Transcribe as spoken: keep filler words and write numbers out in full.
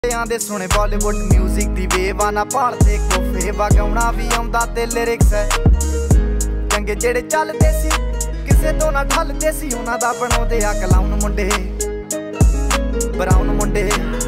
दे सुने बॉलीवुड म्यूजिक दी वेव ना भालदे कोफे गाउणा भी आउंदा ते लिरिक्स है चंगे जेड़े चलदे सी किसे तो ना ठलदे सी उन्हां दा बनाउंदे आ क्लाउन मुंडे ब्राउन मुंडे।